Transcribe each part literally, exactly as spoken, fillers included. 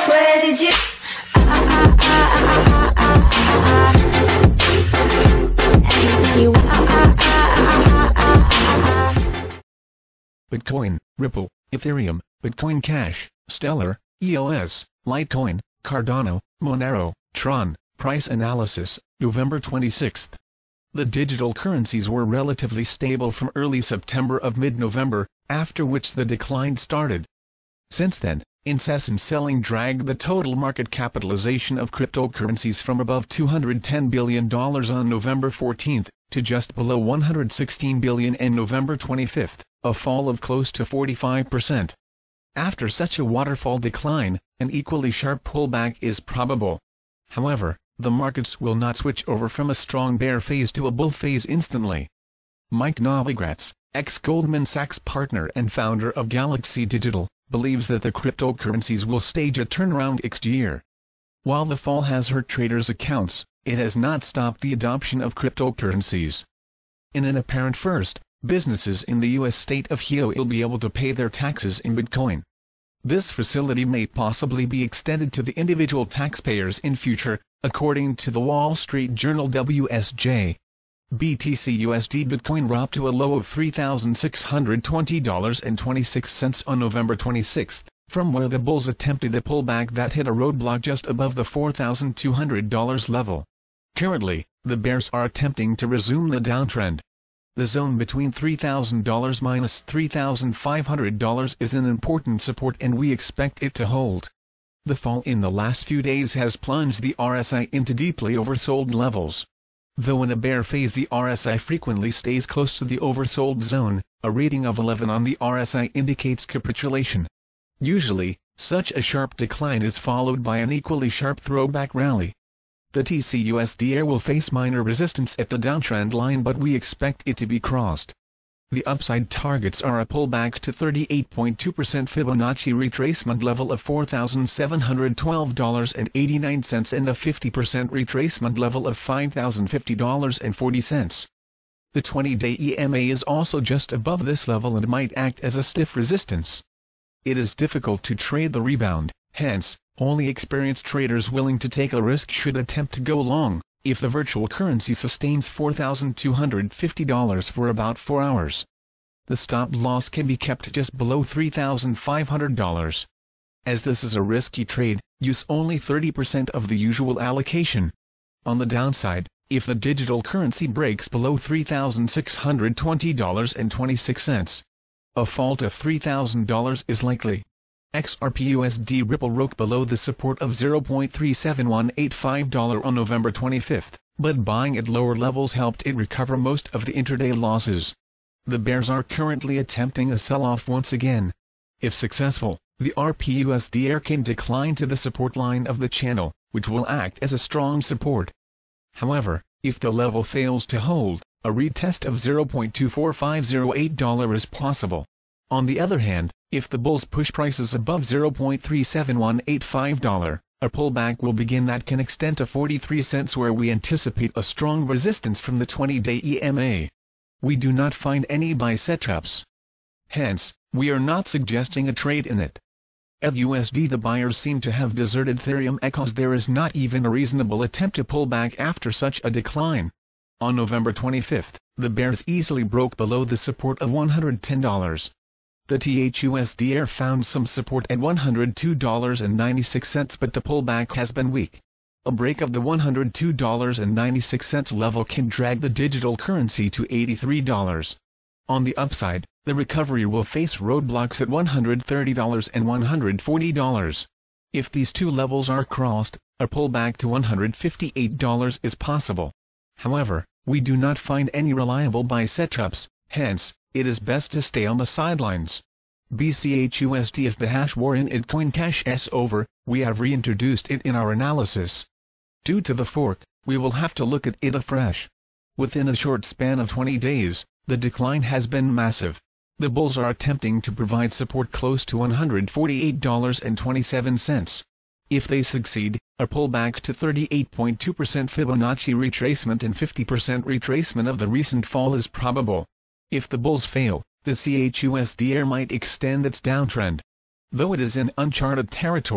Where did you? Ah, ah, ah, ah, ah, ah, ah, ah. Anything you want. Ah, ah, ah, ah, ah, ah, ah. Bitcoin, Ripple, Ethereum, Bitcoin Cash, Stellar, E O S, Litecoin, Cardano, Monero, Tron. Price analysis, November twenty-sixth. The digital currencies were relatively stable from early September of mid-November, after which the decline started. Since then, incessant selling dragged the total market capitalization of cryptocurrencies from above two hundred ten billion dollars on November fourteenth, to just below one hundred sixteen billion dollars on November twenty-fifth, a fall of close to forty-five percent. After such a waterfall decline, an equally sharp pullback is probable. However, the markets will not switch over from a strong bear phase to a bull phase instantly. Mike Novogratz, ex-Goldman Sachs partner and founder of Galaxy Digital, believes that the cryptocurrencies will stage a turnaround next year. While the fall has hurt traders' accounts, it has not stopped the adoption of cryptocurrencies. In an apparent first, businesses in the U S state of Ohio will be able to pay their taxes in Bitcoin. This facility may possibly be extended to the individual taxpayers in future, according to the Wall Street Journal W S J. B T C U S D Bitcoin dropped to a low of three thousand six hundred twenty dollars and twenty-six cents on November twenty-sixth, from where the bulls attempted a pullback that hit a roadblock just above the four thousand two hundred dollars level. Currently, the bears are attempting to resume the downtrend. The zone between three thousand dollars minus three thousand five hundred dollars is an important support and we expect it to hold. The fall in the last few days has plunged the R S I into deeply oversold levels. Though in a bear phase the R S I frequently stays close to the oversold zone, a rating of eleven on the R S I indicates capitulation. Usually, such a sharp decline is followed by an equally sharp throwback rally. The T C U S D will face minor resistance at the downtrend line but we expect it to be crossed. The upside targets are a pullback to thirty-eight point two percent Fibonacci retracement level of four thousand seven hundred twelve dollars and eighty-nine cents and a fifty percent retracement level of five thousand fifty dollars and forty cents. The twenty-day E M A is also just above this level and might act as a stiff resistance. It is difficult to trade the rebound, hence, only experienced traders willing to take a risk should attempt to go long, if the virtual currency sustains four thousand two hundred fifty dollars for about four hours. The stop loss can be kept just below three thousand five hundred dollars. As this is a risky trade, use only thirty percent of the usual allocation. On the downside, if the digital currency breaks below three thousand six hundred twenty dollars and twenty-six cents, a fall to three thousand dollars is likely. X R P U S D Ripple broke below the support of zero point three seven one eight five dollars on November twenty-fifth, but buying at lower levels helped it recover most of the intraday losses. The bears are currently attempting a sell-off once again. If successful, the R P U S D can decline to the support line of the channel, which will act as a strong support. However, if the level fails to hold, a retest of zero point two four five zero eight dollars is possible. On the other hand, if the bulls push prices above zero point three seven one eight five dollars, a pullback will begin that can extend to forty-three cents where we anticipate a strong resistance from the twenty-day E M A. We do not find any buy setups. Hence, we are not suggesting a trade in it. At U S D the buyers seem to have deserted Ethereum because there is not even a reasonable attempt to pull back after such a decline. On November twenty-fifth, the bears easily broke below the support of one hundred ten dollars. The T H U S D found some support at one hundred two dollars and ninety-six cents but the pullback has been weak. A break of the one hundred two dollars and ninety-six cents level can drag the digital currency to eighty-three dollars. On the upside, the recovery will face roadblocks at one hundred thirty dollars and one hundred forty dollars. If these two levels are crossed, a pullback to one hundred fifty-eight dollars is possible. However, we do not find any reliable buy setups, hence, it is best to stay on the sidelines. B C H U S D is the hash war in Bitcoin Cash S over, we have reintroduced it in our analysis. Due to the fork, we will have to look at it afresh. Within a short span of twenty days, the decline has been massive. The bulls are attempting to provide support close to one hundred forty-eight dollars and twenty-seven cents. If they succeed, a pullback to thirty-eight point two percent Fibonacci retracement and fifty percent retracement of the recent fall is probable. If the bulls fail, the C H U S D might extend its downtrend. Though it is in uncharted territory,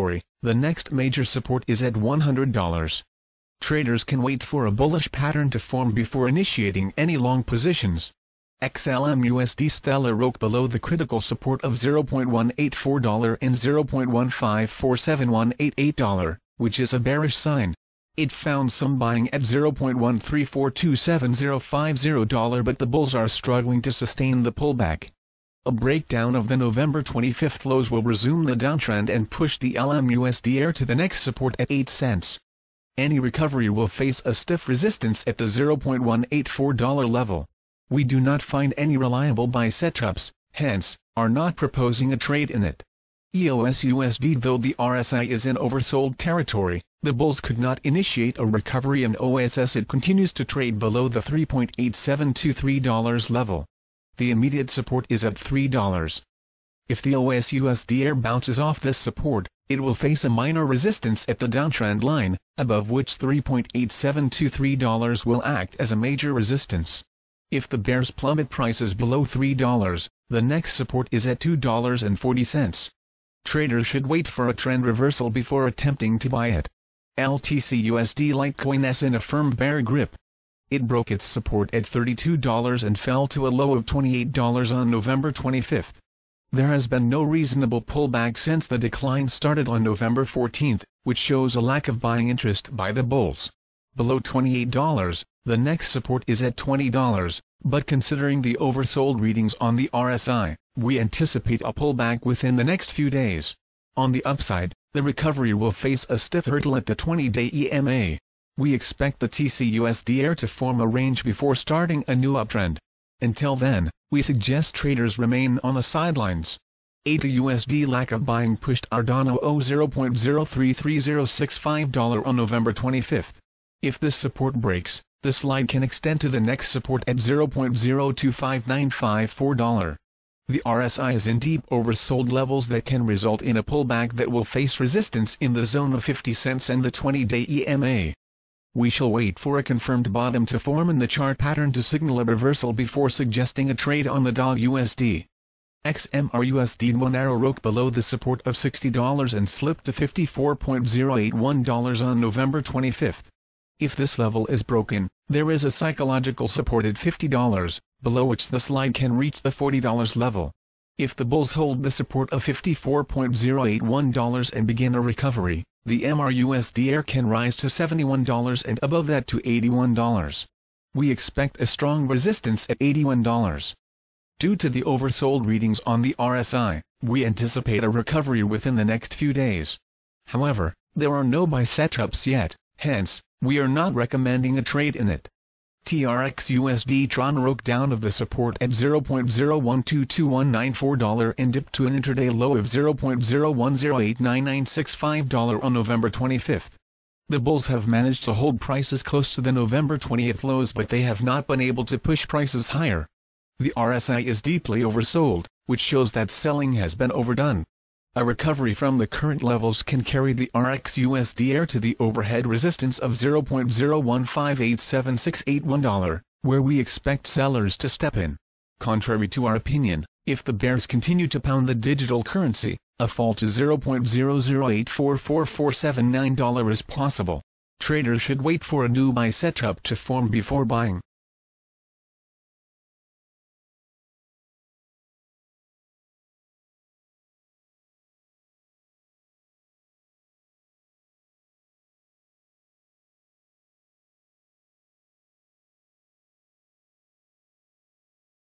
the next major support is at one hundred dollars. Traders can wait for a bullish pattern to form before initiating any long positions. X L M U S D Stellar broke below the critical support of zero point one eight four dollars and zero point one five four seven one eight eight dollars, which is a bearish sign. It found some buying at zero point one three four two seven zero five zero dollars, but the bulls are struggling to sustain the pullback. A breakdown of the November twenty-fifth lows will resume the downtrend and push the L M U S D R to the next support at eight cents. Any recovery will face a stiff resistance at the zero point one eight four dollars level. We do not find any reliable buy setups, hence, are not proposing a trade in it. E O S U S D. Though the R S I is in oversold territory, the bulls could not initiate a recovery, and O S S it continues to trade below the three point eight seven two three dollars level. The immediate support is at three dollars. If the O S U S D R bounces off this support, it will face a minor resistance at the downtrend line, above which three point eight seven two three dollars will act as a major resistance. If the bears plummet prices below three dollars, the next support is at two dollars and forty cents. Traders should wait for a trend reversal before attempting to buy it. L T C U S D Litecoin is in a firm bear grip. It broke its support at thirty-two dollars and fell to a low of twenty-eight dollars on November twenty-fifth. There has been no reasonable pullback since the decline started on November fourteenth, which shows a lack of buying interest by the bulls. Below twenty-eight dollars, the next support is at twenty dollars, but considering the oversold readings on the R S I, we anticipate a pullback within the next few days. On the upside, the recovery will face a stiff hurdle at the twenty-day E M A. We expect the T C U S D R to form a range before starting a new uptrend. Until then, we suggest traders remain on the sidelines. A T U S D lack of buying pushed Cardano to zero point zero three three zero six five dollars on November twenty-fifth. If this support breaks, the slide can extend to the next support at zero point zero two five nine five four dollars. The R S I is in deep oversold levels that can result in a pullback that will face resistance in the zone of fifty cents and the twenty-day E M A. We shall wait for a confirmed bottom to form in the chart pattern to signal a reversal before suggesting a trade on the D A L U S D. X M R U S D Monero broke below the support of sixty dollars and slipped to fifty-four point zero eight one dollars on November twenty-fifth. If this level is broken, there is a psychological support at fifty dollars, below which the slide can reach the forty dollars level. If the bulls hold the support of fifty-four point zero eight one dollars and begin a recovery, the M R U S D R can rise to seventy-one dollars and above that to eighty-one dollars. We expect a strong resistance at eighty-one dollars. Due to the oversold readings on the R S I, we anticipate a recovery within the next few days. However, there are no buy setups yet, hence, we are not recommending a trade in it. T R X U S D Tron broke down of the support at zero point zero one two two one nine four dollars and dipped to an intraday low of zero point zero one zero eight nine nine six five dollars on November twenty-fifth. The bulls have managed to hold prices close to the November twentieth lows, but they have not been able to push prices higher. The R S I is deeply oversold, which shows that selling has been overdone. A recovery from the current levels can carry the R X U S D R to the overhead resistance of zero point zero one five eight seven six eight one dollars, where we expect sellers to step in. Contrary to our opinion, if the bears continue to pound the digital currency, a fall to zero point zero zero eight four four four seven nine dollars is possible. Traders should wait for a new buy setup to form before buying.